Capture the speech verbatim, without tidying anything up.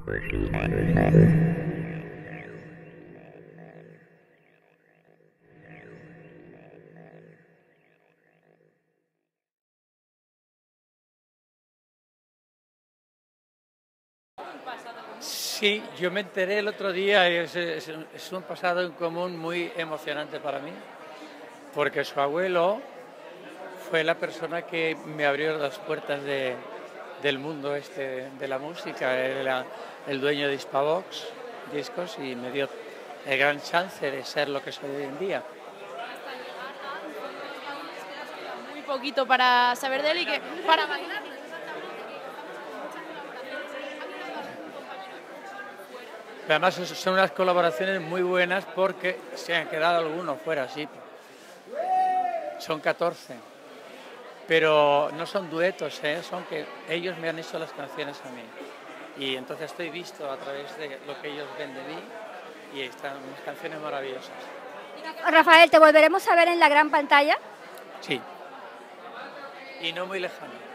Sí, yo me enteré el otro día, es, es, es un pasado en común muy emocionante para mí, porque su abuelo fue la persona que me abrió las puertas de, del mundo este de la música. Él era el dueño de Hispavox Discos y me dio el gran chance de ser lo que soy hoy en día. Muy poquito para saber de él y que para bailar. Además son unas colaboraciones muy buenas porque se han quedado algunos fuera, sí. Son catorce. Pero no son duetos, ¿eh? Son que ellos me han hecho las canciones a mí. Y entonces estoy visto a través de lo que ellos ven de mí y están unas canciones maravillosas. Rafael, ¿te volveremos a ver en la gran pantalla? Sí. Y no muy lejano.